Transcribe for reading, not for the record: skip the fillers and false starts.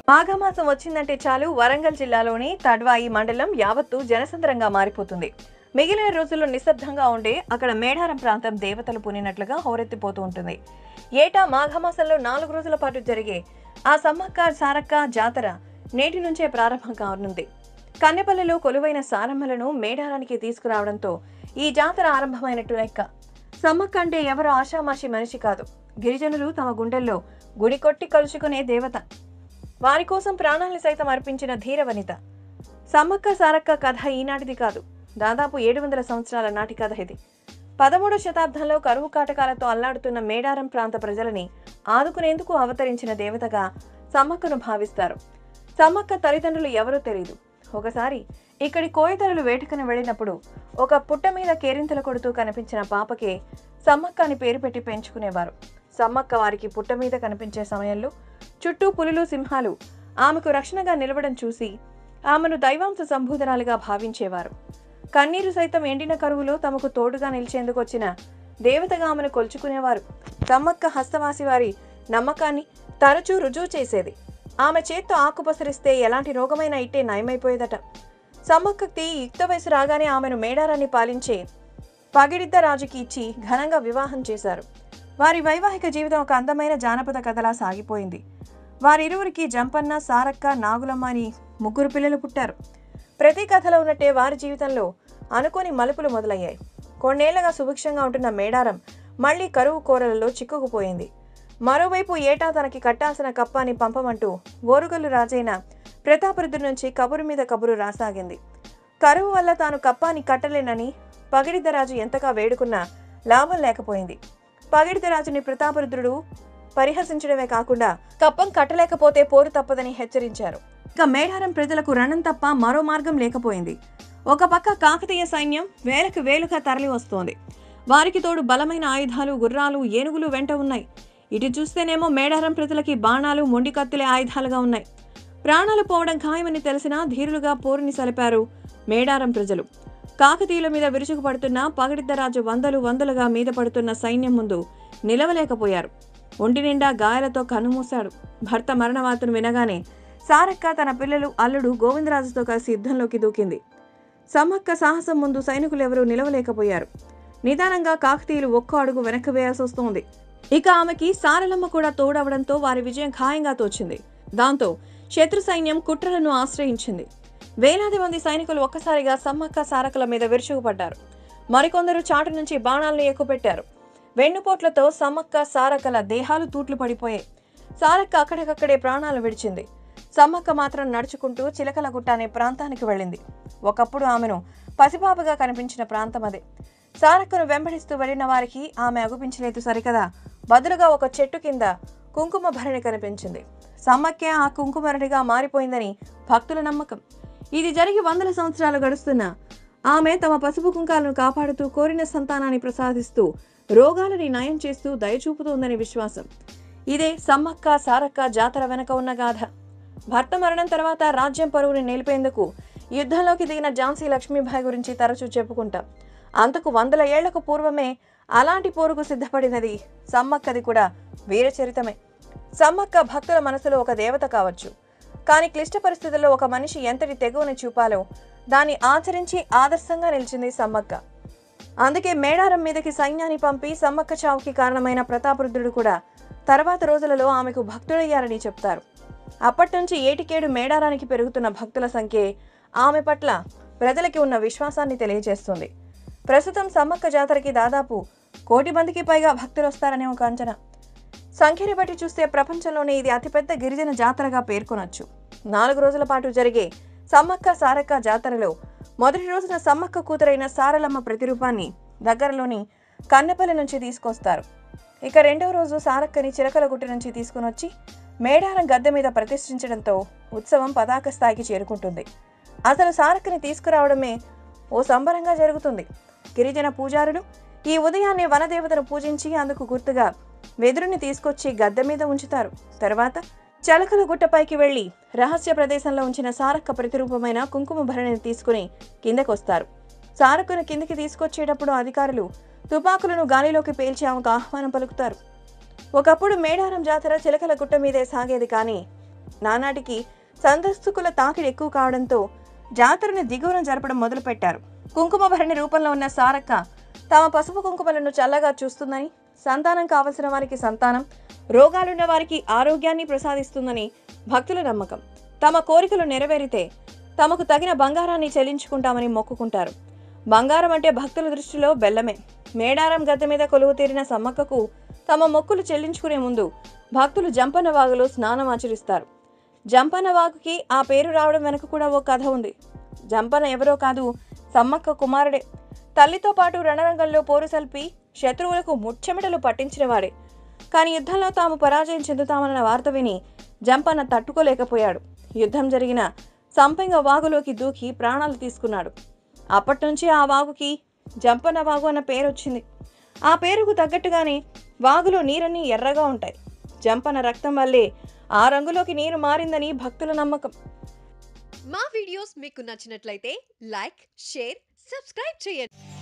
మాఘమాసం వచ్చిందంటే చాలు వరంగల్ జిల్లాలోని తడ్వాయి మండలం యావత్తు జనసంద్రంగా మారిపోతుంది. మిగిలిన రోజుల్లో నిశ్శబ్దంగా ఉండే అక్కడ మేడారం ప్రాంతం దేవతలు పూనినట్లుగా హోరెత్తిపోతూ ఉంటుంది. ఏటా మాఘమాసంలో 4 రోజుల పాటు జరిగే ఆ సమ్మక్క సారక్క జాతర నేటి నుంచే ప్రారంభం కానుంది. కన్నెపల్లిలో కొలువైన సారమ్మలను మేడారానికి తీసుకురావడంతో ఈ జాతర ఆరంభమైనట్టు లెక్క. సమ్మక్క అంటే ఎవరో ఆషామాషి మనిషి కాదు. గిరిజనులు తమ గుండెల్లో గుడి కొట్టి కలుసుకునే దేవత. వారి కోసం ప్రాణాలను సైతం అర్పించిన ధీరవనిత. సమ్మక్క సారక్క కథ ఈనాటిది కాదు, దాదాపు 700 సంవత్సరాల నాటి కథ ఇది. 13వ శతాబ్దంలో కరువు కాటకాలతో అల్లాడుతున్న మేడారం ప్రాంత ప్రజలని ఆదుకునేందుకు అవతరించిన దేవతగా సమ్మక్కను భావిస్తారు. సమ్మక్క తల్లిదండ్రులు ఎవరో తెలియదు. ఒకసారి ఇక్కడి కోయతరులు వేటకను వెళ్ళినప్పుడు ఒక పుట్ట మీద కేరింతలు కొడుతూ కనిపించిన పాపకే సమ్మక్క అని పేరు పెట్టి పెంచుకునేవారు. సమ్మక్క వారికి పుట్ట మీద కనిపించే సమయంలో చుట్టూ పులులు, సింహాలు ఆమెకు రక్షణగా నిలవడం చూసి ఆమెను దైవాంశ సంభూతరాలుగా భావించేవారు. కన్నీరు సైతం ఎండిన కరువులో తమకు తోడుగా నిలిచేందుకు వచ్చిన దేవతగా ఆమెను కొల్చుకునేవారు. సమ్మక్క హస్తవాసి వారి నమ్మకాన్ని తరచూ రుజువు చేసేది. ఆమె చేత్తో ఆకు పసరిస్తే ఎలాంటి రోగమైనా ఇట్టే నయమైపోయేదట. సమ్మక్కకి యుక్త వయసు రాగానే ఆమెను మేడారాన్ని పాలించే పగిడిద్ద రాజుకి ఇచ్చి ఘనంగా వివాహం చేశారు. వారి వైవాహిక జీవితం ఒక అందమైన జానపద కథలా సాగిపోయింది. వారిరువురికి జంపన్న, సారక్క, నాగులమ్మ అని 3 పిల్లలు పుట్టారు. ప్రతి కథలో ఉన్నట్టే వారి జీవితంలో అనుకోని మలుపులు మొదలయ్యాయి. కొన్నేళ్లుగా సుభిక్షంగా ఉంటున్న మేడారం మళ్లీ కరువు కోరలలో చిక్కుకుపోయింది. మరోవైపు ఏటా తనకి కట్టాల్సిన కప్పాని పంపమంటూ ఓరుగల్లు రాజైన ప్రతాపరుద్రుడి నుంచి కబురు మీద కబురు రాసాగింది. కరువు వల్ల తాను కప్పాని కట్టలేనని పగిడిద్దరాజు ఎంతగా వేడుకున్నా లాభం లేకపోయింది. పగిడిద్దరాజుని ప్రతాపరుద్రుడు పరిహసించడమే కాకుండా కప్పం కట్టలేకపోతే పోరు తప్పదని హెచ్చరించారు. ఇక మేడారం ప్రజలకు రణం తప్ప మరో మార్గం లేకపోయింది. ఒక పక్క కాకతీయ సైన్యం వేలకు వేలుగా తరలి వస్తోంది. వారికి తోడు బలమైన ఆయుధాలు, గుర్రాలు, ఏనుగులు వెంట ఉన్నాయి. ఇటు చూస్తేనేమో మేడారం ప్రజలకి బాణాలు, మొండి కత్తులే ఆయుధాలుగా ఉన్నాయి. ప్రాణాలు పోవడం ఖాయమని తెలిసినా ధీరులుగా పోరుని సలిపారు మేడారం ప్రజలు. కాకతీయుల మీద విరుచుకుపడుతున్న పగిడిద్దరాజు వందలుగా మీద పడుతున్న సైన్యం ముందు నిలవలేకపోయారు. ఒంటి నిండా గాయాలతో కన్నుమూశాడు. భర్త మరణవార్తను వినగానే సారక్క తన పిల్లలు, అల్లుడు గోవిందరాజుతో కలిసి యుద్ధంలోకి దూకింది. సమ్మక్క సాహసం ముందు సైనికులెవరూ నిలవలేకపోయారు. నిదానంగా కాకతీయులు ఒక్క అడుగు వెనక్కి వేయాల్సి వస్తోంది. ఇక ఆమెకి సారలమ్మ కూడా తోడవడంతో వారి విజయం ఖాయంగా తోచింది. దాంతో శత్రు సైన్యం కుట్రలను ఆశ్రయించింది. వేలాది మంది సైనికులు ఒక్కసారిగా సమ్మక్క సారక్కల మీద విరుచుకుపడ్డారు. మరికొందరు చాటు నుంచి బాణాలను ఎక్కుపెట్టారు. వెన్నుపోట్లతో సమ్మక్క సారక్కల దేహాలు తూట్లు పడిపోయాయి. సారక్క అక్కడికక్కడే ప్రాణాలు విడిచింది. సమ్మక్క మాత్రం నడుచుకుంటూ చిలకలగుట్ట అనే ప్రాంతానికి వెళ్ళింది. ఒకప్పుడు ఆమెను పసిపాపగా కనిపించిన ప్రాంతం అదే. సారక్కను వెంబడిస్తూ వెళ్లిన వారికి ఆమె అగుపించలేదు సరికదా, బదులుగా ఒక చెట్టు కింద కుంకుమ భరణి కనిపించింది. సమ్మక్కే ఆ కుంకుమరణిగా మారిపోయిందని భక్తుల నమ్మకం. ఇది జరిగి 100 సంవత్సరాలు గడుస్తున్నా ఆమె తమ పసుపు కుంకాలను కాపాడుతూ కోరిన సంతానాన్ని ప్రసాదిస్తూ రోగాలని నయం చేస్తూ దయచూపుతోందని విశ్వాసం. ఇదే సమ్మక్క సారక్క జాతర వెనక ఉన్న గాథ. భర్త మరణం తర్వాత రాజ్యం పరువుని నిలిపేందుకు యుద్ధంలోకి దిగిన ఝాన్సీ లక్ష్మీబాయి గురించి తరచూ చెప్పుకుంటాం. అంతకు 100 ఏళ్లకు పూర్వమే అలాంటి పోరుకు సిద్ధపడినది సమ్మక్కది కూడా వీరచరితమే. సమ్మక్క భక్తుల మనసులో ఒక దేవత కావచ్చు, కానీ క్లిష్ట పరిస్థితుల్లో ఒక మనిషి ఎంతటి తెగువని చూపాలో దాన్ని ఆచరించి ఆదర్శంగా నిలిచింది సమ్మక్క. అందుకే మేడారం మీదకి సైన్యాన్ని పంపి సమ్మక్క చావుకి కారణమైన ప్రతాపరుద్రుడు కూడా తర్వాత రోజులలో ఆమెకు భక్తుడయ్యారని చెప్తారు. అప్పటి నుంచి ఏటికేడు మేడారానికి పెరుగుతున్న భక్తుల సంఖ్యే ఆమె పట్ల ప్రజలకి ఉన్న విశ్వాసాన్ని తెలియజేస్తుంది. ప్రస్తుతం సమ్మక్క జాతరకి దాదాపు 1 కోటి మందికి పైగా భక్తులు వస్తారనే ఒక అంచనా. సంఖ్యని బట్టి చూస్తే ప్రపంచంలోనే ఇది అతిపెద్ద గిరిజన జాతరగా పేర్కొనొచ్చు. 4 రోజుల పాటు జరిగే సమ్మక్క సారక్క జాతరలో మొదటి రోజున సమ్మక్క కూతురైన సారలమ్మ ప్రతిరూపాన్ని దగ్గరలోని కన్నెపల్లి నుంచి తీసుకొస్తారు. ఇక రెండవ రోజు సారక్కని చిలకలగుట్ట నుంచి తీసుకుని వచ్చి మేడారం గద్దె మీద ప్రతిష్ఠించడంతో ఉత్సవం పతాక స్థాయికి చేరుకుంటుంది. అసలు సారక్కని తీసుకురావడమే ఓ సంబరంగా జరుగుతుంది. గిరిజన పూజారులు ఈ ఉదయాన్నే వనదేవతను పూజించి అందుకు గుర్తుగా వెదురుని తీసుకొచ్చి గద్దె మీద ఉంచుతారు. తర్వాత చలకల గుట్టపైకి వెళ్లి రహస్య ప్రదేశంలో ఉంచిన సారక్క ప్రతిరూపమైన కుంకుమ భరణిని తీసుకుని కిందకొస్తారు. సారక్కను కిందికి తీసుకొచ్చేటప్పుడు అధికారులు తుపాకులను గాలిలోకి పేల్చి ఆమెకు ఆహ్వానం పలుకుతారు. ఒకప్పుడు మేడారం జాతర చిలకల గుట్ట మీదే సాగేది, కానీ నానాటికి సందర్శకుల తాకిడి ఎక్కువ కావడంతో జాతరను దిగువన జరపడం మొదలుపెట్టారు. కుంకుమ భరణి రూపంలో ఉన్న సారక్క తమ పసుపు కుంకుమలను చల్లగా చూస్తుందని, సంతానం కావలసిన వారికి సంతానం, రోగాలున్న వారికి ఆరోగ్యాన్ని ప్రసాదిస్తుందని భక్తుల నమ్మకం. తమ కోరికలు నెరవేరితే తమకు తగిన బంగారాన్ని చెల్లించుకుంటామని మొక్కుకుంటారు. బంగారం అంటే భక్తుల దృష్టిలో బెల్లమే. మేడారం గద్దె మీద కొలువు తీరిన సమ్మక్కకు తమ మొక్కులు చెల్లించుకునే ముందు భక్తులు జంపన్న వాగులో స్నానం ఆచరిస్తారు. జంపన్న వాగుకి ఆ పేరు రావడం వెనుక కూడా ఓ కథ ఉంది. జంపన్న ఎవరో కాదు, సమ్మక్క కుమారుడే. తల్లితో పాటు రణరంగంలో పోరు సల్పి శత్రువులకు ముచ్చెమటలు పట్టించినవాడే. కానీ యుద్ధంలో తాము పరాజయం చెందుతామన్న వార్త విని జంపన్న తట్టుకోలేకపోయాడు. యుద్ధం జరిగిన సంపెంగ వాగులోకి దూకి ప్రాణాలు తీసుకున్నాడు. అప్పటి నుంచి ఆ వాగుకి జంపన్న వాగు అన్న పేరు వచ్చింది. ఆ పేరుకు తగ్గట్టుగానే వాగులో నీరన్నీ ఎర్రగా ఉంటాయి. జంపన్న రక్తం వల్లే ఆ రంగులోకి నీరు మారిందని భక్తుల నమ్మకం. మా వీడియోస్ మీకు నచ్చినట్లయితే లైక్, షేర్, సబ్స్క్రైబ్ చేయండి.